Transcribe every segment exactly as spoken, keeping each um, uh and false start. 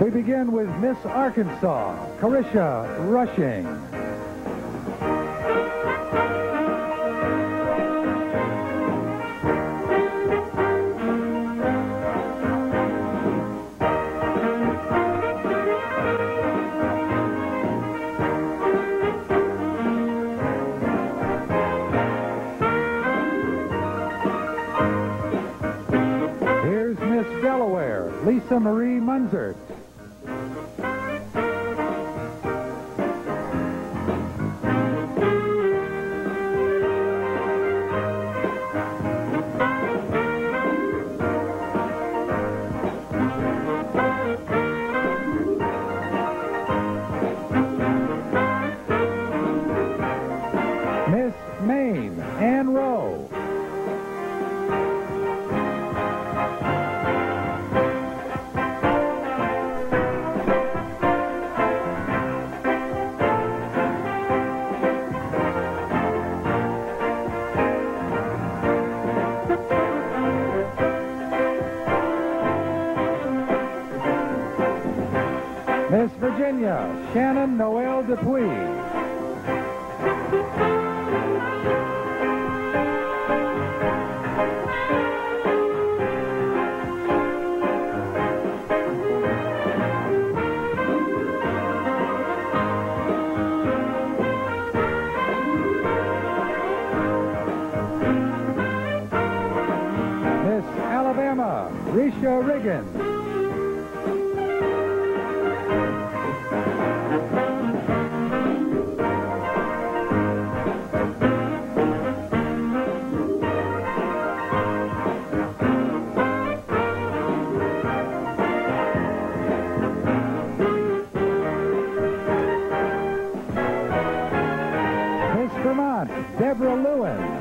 We begin with Miss Arkansas, Carisha Rushing. Here's Miss Delaware, Lisa Marie Munzert. Miss Maine, Ann Rowe. Miss Virginia, Shannon Noel Dupuy. Miss Alabama, Risha Riggins. Miss Vermont, Deborah Lewin.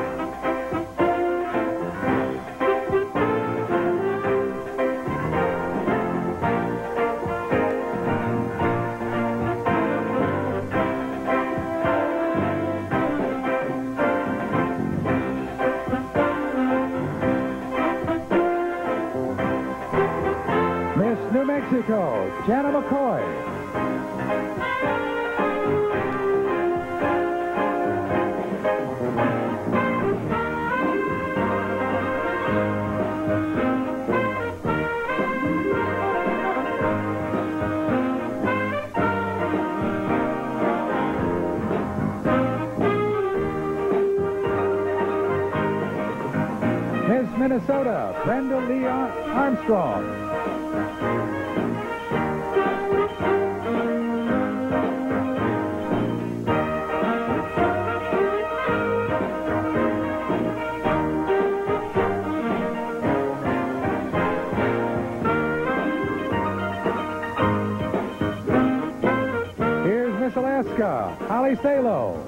Miss New Mexico, Jana McCoy. Miss Minnesota, Brenda Lee Armstrong. Here's Miss Alaska, Holly Salo.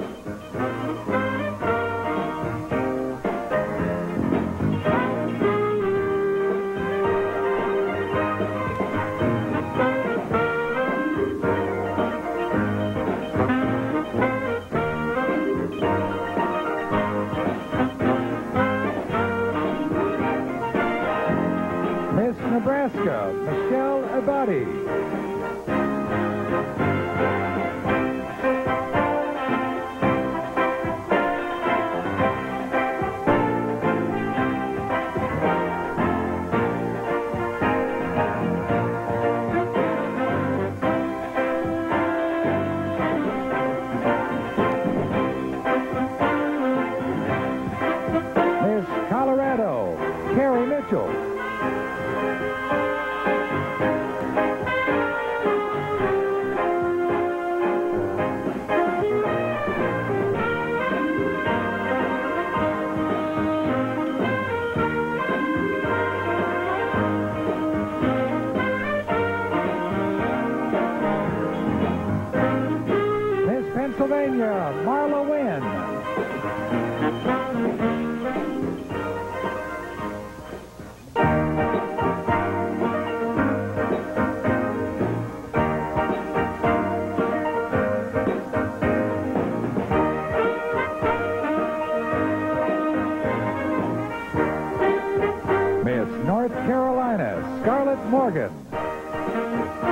Miss Nebraska, Michelle Abadi. Miss Colorado, Carrie Mitchell. Miss Pennsylvania, Marla Wynn. Miss North Carolina, Scarlett Morgan.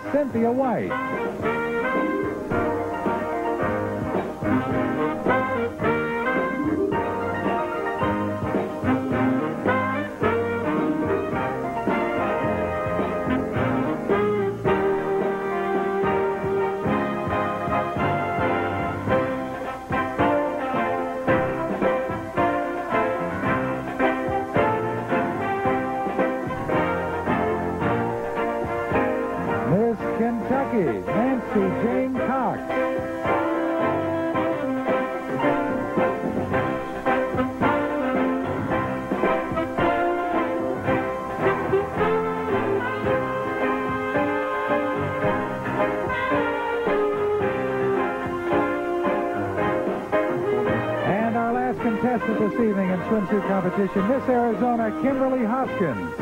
Cynthia White. Miss Kentucky, Nancy Jane Cox. And our last contestant this evening in swimsuit competition, Miss Arizona, Kimberly Hoskins.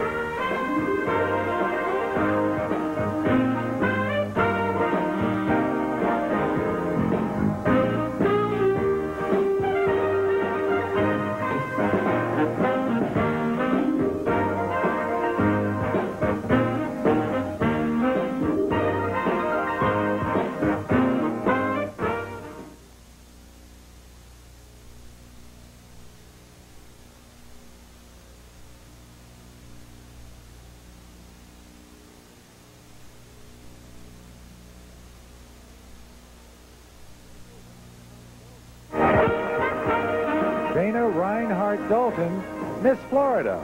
Dana Reinhardt Dalton, Miss Florida.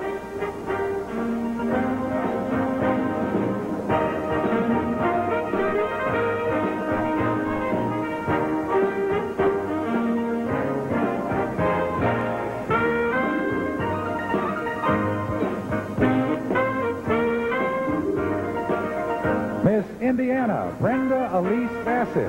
Miss Indiana, Brenda Elise Bassett.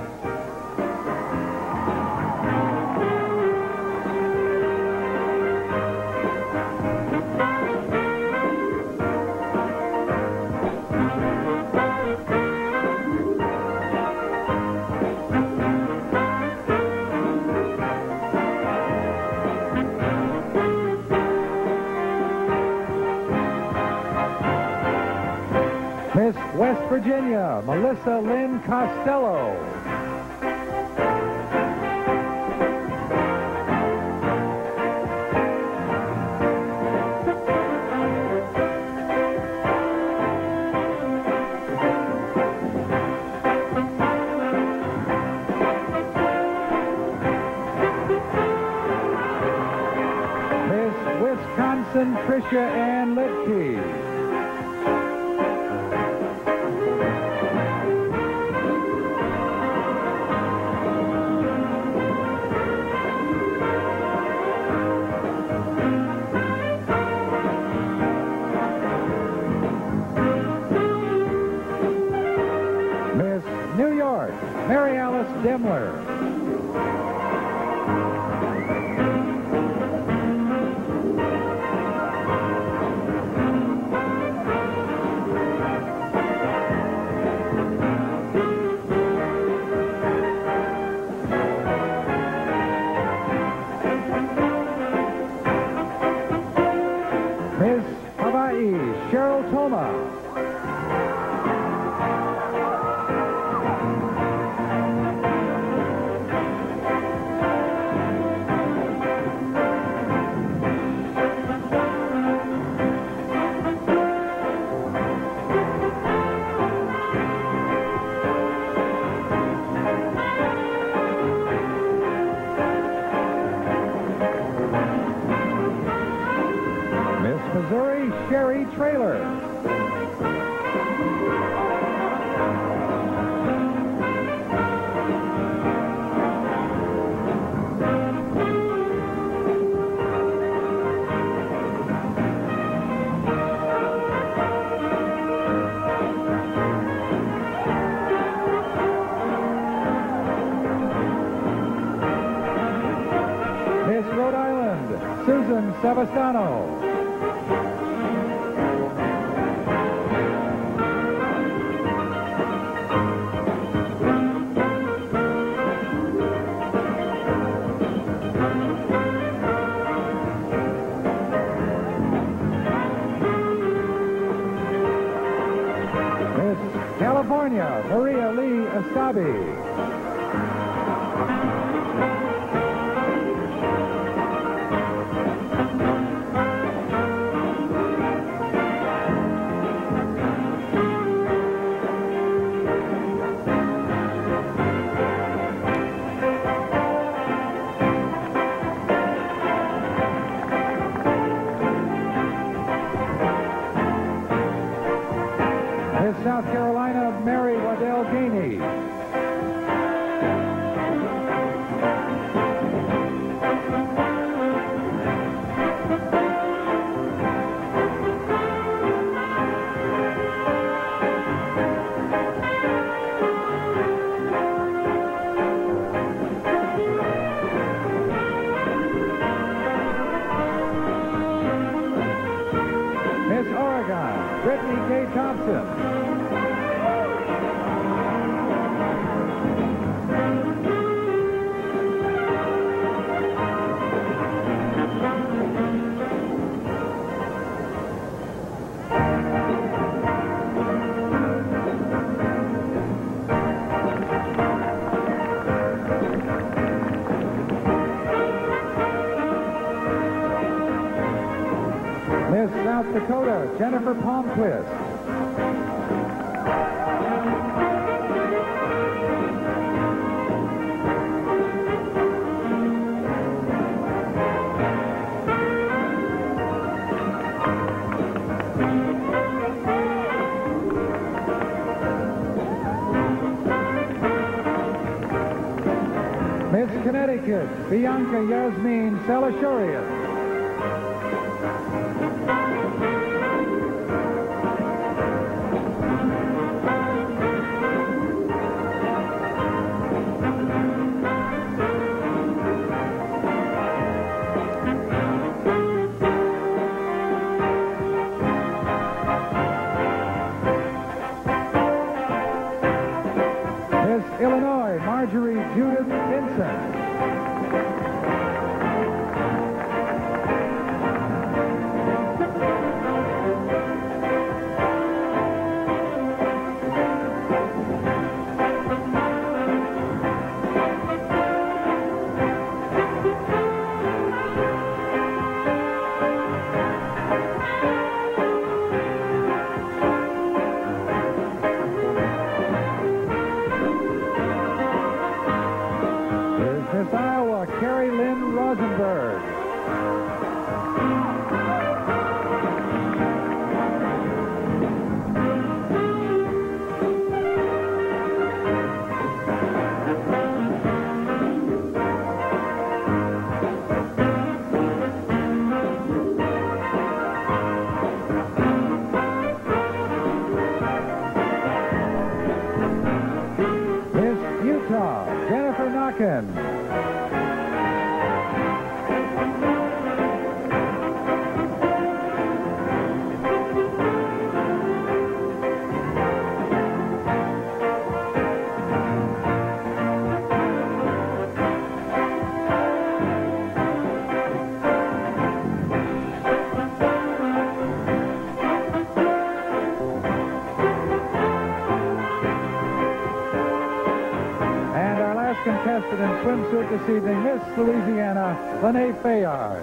Miss West Virginia, Melissa Lynn Costello. Miss Wisconsin, Tricia Ann Litke. New York, Mary Alice Demler. Miss Hawaii, Cheryl Toma. Missouri, Sherry Trailer. Miss Rhode Island, Susan Savastano. California, Maria Lee Asabi. South Carolina, Mary Waddell Gainey. Miss Oregon, Brittany K. Thompson. Miss South Dakota, Jennifer Palmquist. Miss Connecticut, Bianca Yasmin Salashorian. Illinois, Marjorie Judith Vincent. Miss Iowa, Carrie Lynn Rosenberg. Miss Utah, Jennifer Knockin. Contestant in swimsuit this evening, Miss Louisiana, Lene Fayard.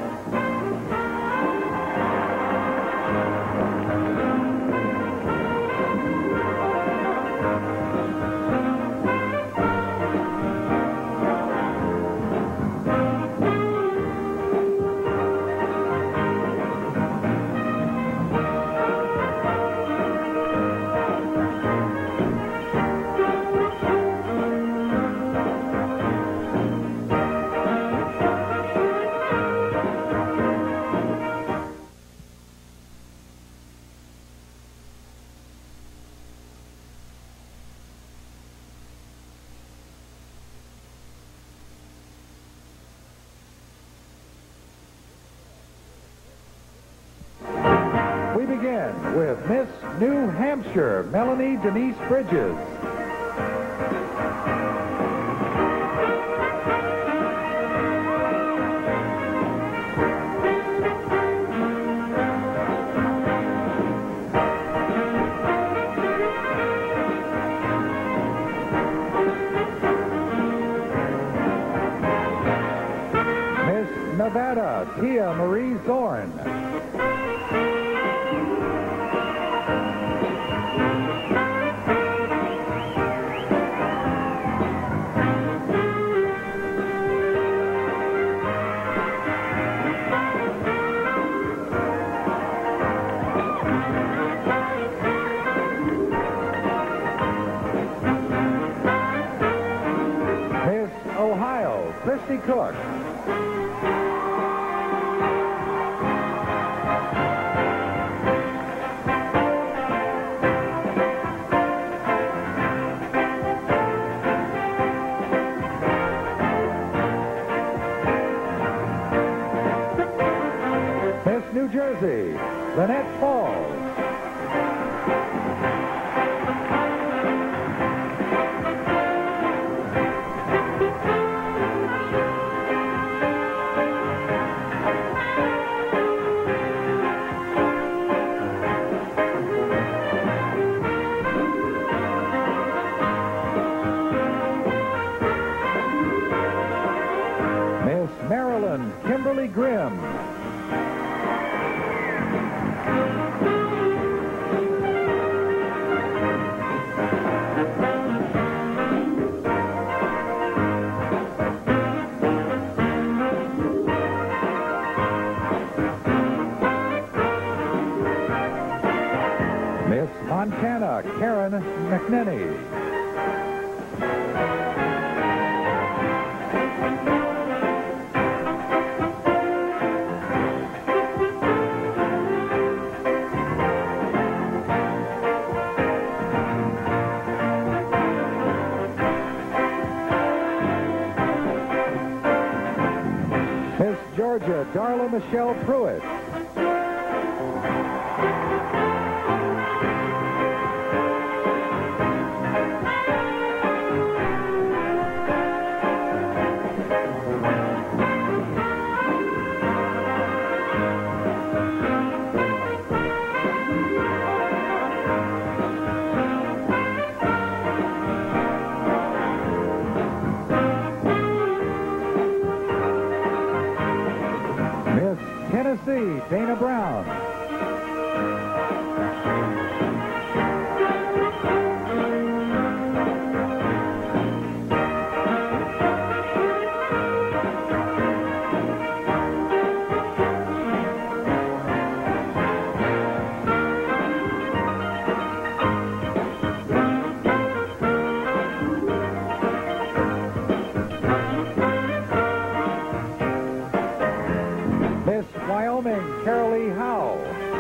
We begin with Miss New Hampshire, Melanie Denise Bridges. Tia Marie Zorn. Miss Ohio, Christy Cook. Miss New Jersey, Lynette Falls. Miss Maryland, Kimberly Grimm. Miss Montana, Karen McNenny. Miss Georgia, Darla Michelle Pruitt. Miss Tennessee, Dana Brown. Miss Wyoming, Carolee Howe.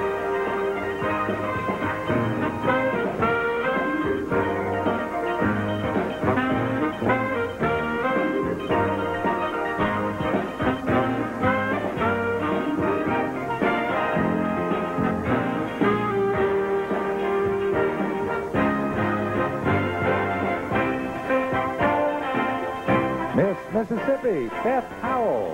Miss Mississippi, Beth Howell.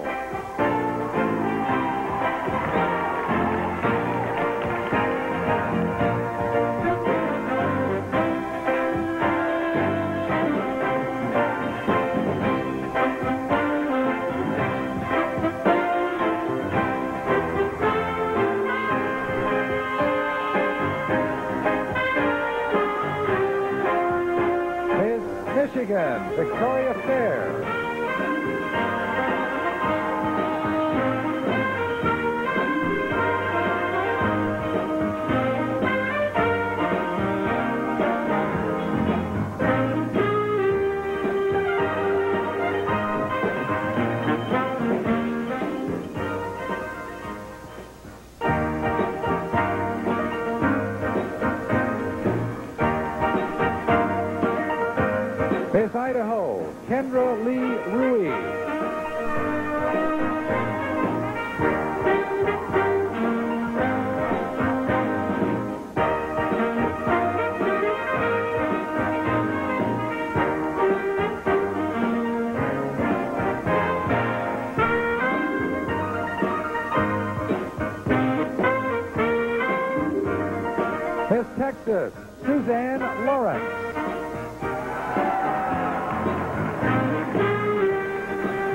Michigan, Victoria Fair. Miss Idaho, Kendra Lee Rui. Miss Texas, Suzanne Lawrence.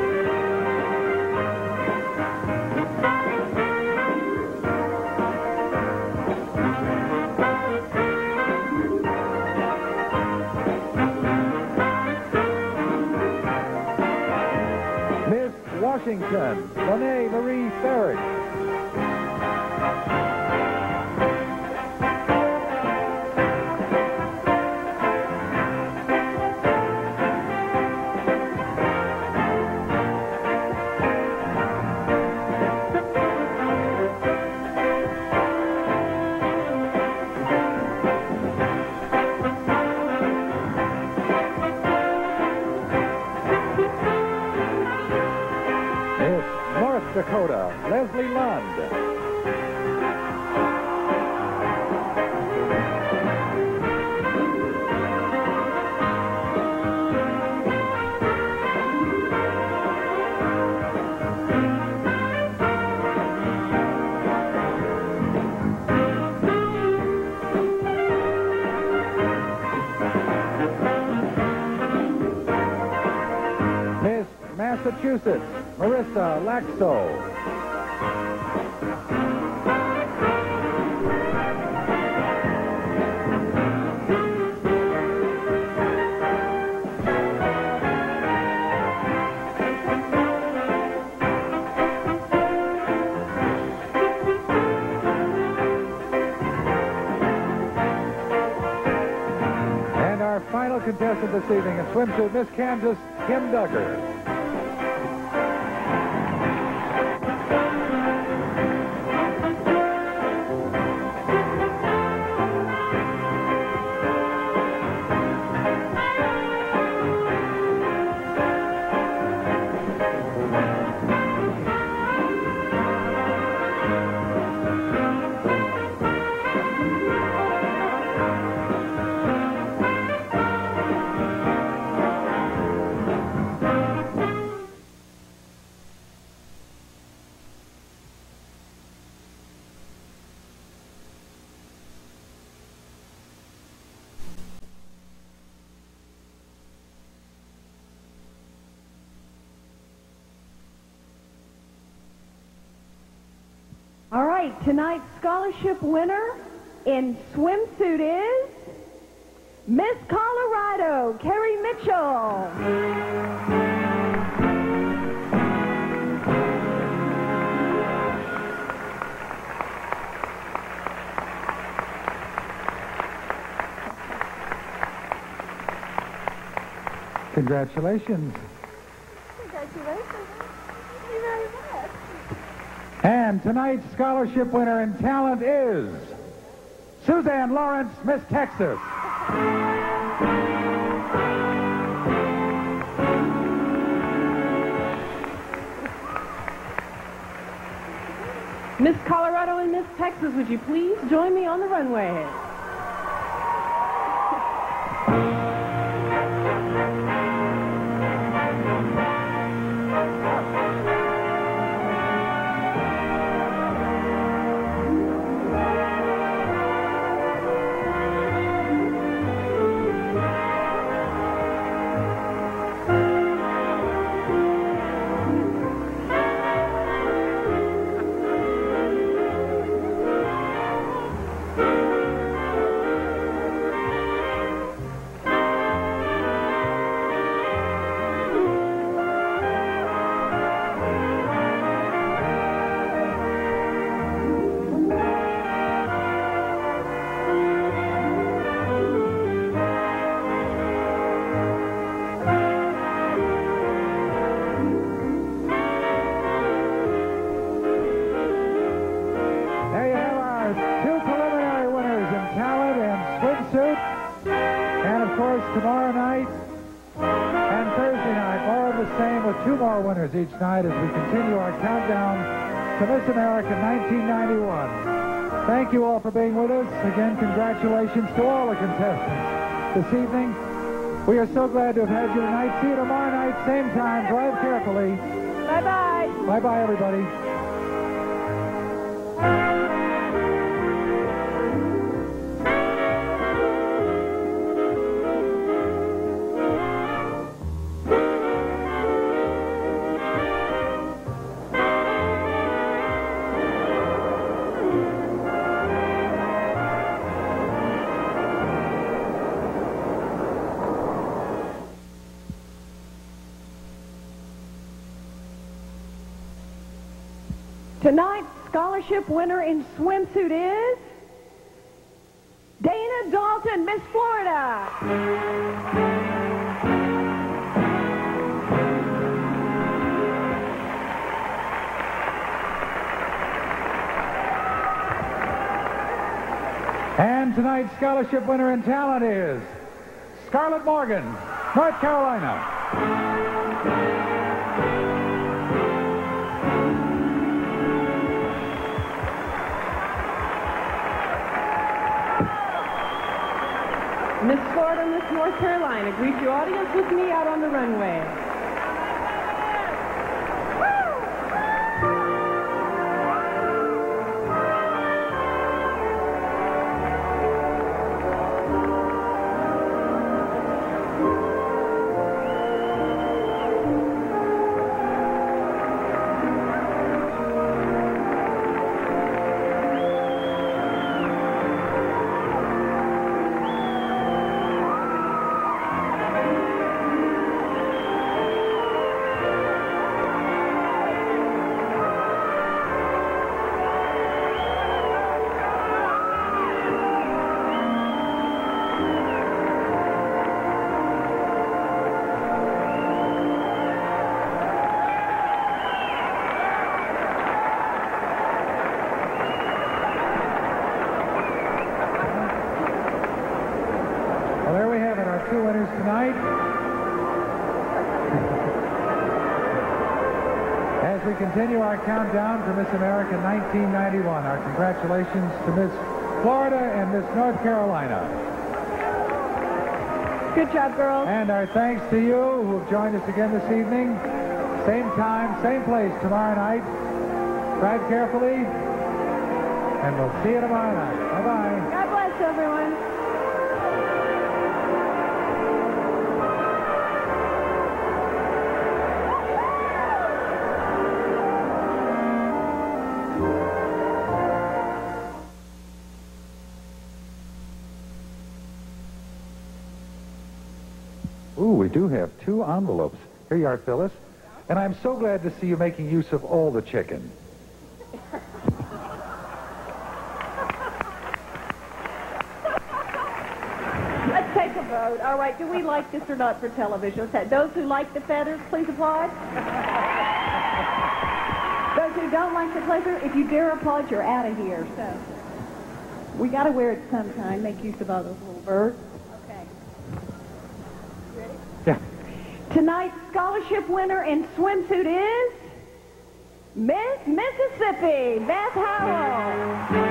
Washington, Lene Marie Farrick. Dakota, Leslie Lund. Miss Massachusetts, Marissa Laxo. And our final contestant this evening in swimsuit, Miss Kansas, Kim Duggar. All right, tonight's scholarship winner in swimsuit is Miss Colorado, Carrie Mitchell. Congratulations. Congratulations. Thank you very much. And tonight's scholarship winner in talent is Suzanne Lawrence, Miss Texas. Miss Colorado and Miss Texas, would you please join me on the runway? Tomorrow night and Thursday night, more of the same with two more winners each night as we continue our countdown to Miss America nineteen ninety-one. Thank you all for being with us. Again, congratulations to all the contestants this evening. We are so glad to have had you tonight. See you tomorrow night, same time. Drive carefully. Bye-bye. Bye-bye, everybody. Tonight's scholarship winner in swimsuit is Dana Dalton, Miss Florida. And tonight's scholarship winner in talent is Scarlett Morgan, North Carolina. Miss Florida, Miss North Carolina, greet your audience with me out on the runway. Two winners tonight. As we continue our countdown for Miss America nineteen ninety-one, our congratulations to Miss Florida and Miss North Carolina. Good job, girls. And our thanks to you who have joined us again this evening. Same time, same place tomorrow night. Drive carefully, and we'll see you tomorrow night. Bye-bye. God bless everyone. Ooh, we do have two envelopes. Here you are, Phyllis. And I'm so glad to see you making use of all the chicken. Let's take a vote. All right, do we like this or not for television? Those who like the feathers, please applaud. Those who don't like the pleasure, if you dare applaud, you're out of here. So we got to wear it sometime. Make use of all those little birds. Okay. Ready? Yeah. Tonight's scholarship winner in swimsuit is Miss Mississippi, Beth Howell.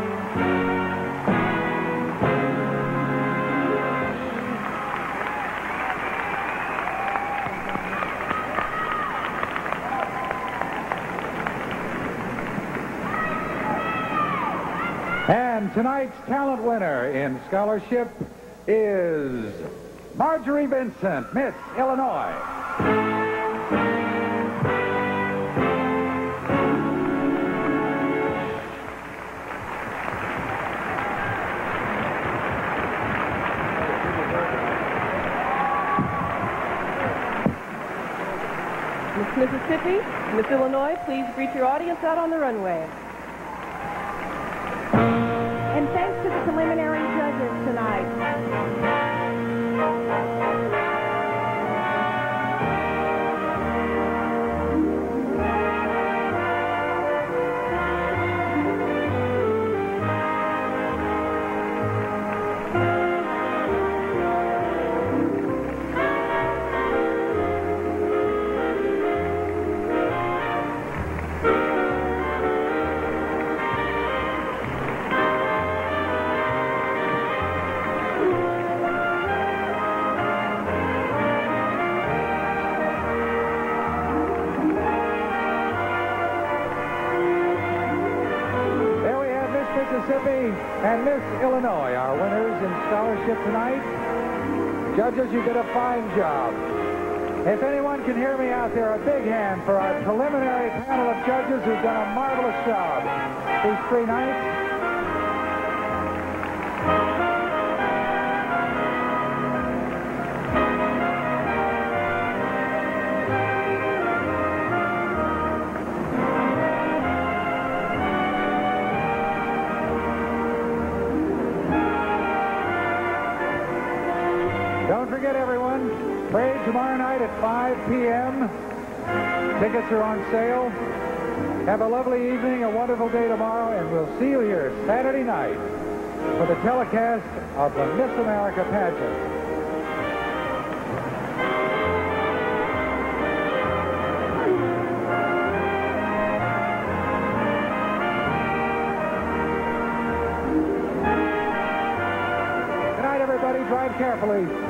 And tonight's talent winner in scholarship is Marjorie Vincent, Miss Illinois. Miss Mississippi, Miss Illinois, please greet your audience out on the runway. And thanks to the preliminary judges tonight. Mississippi and Miss Illinois are winners in scholarship tonight. Judges, you did a fine job. If anyone can hear me out there, a big hand for our preliminary panel of judges who've done a marvelous job these three nights. don't forget, everyone, parade tomorrow night at five p m Tickets are on sale. Have a lovely evening, a wonderful day tomorrow, and we'll see you here Saturday night for the telecast of the Miss America pageant. Drive carefully.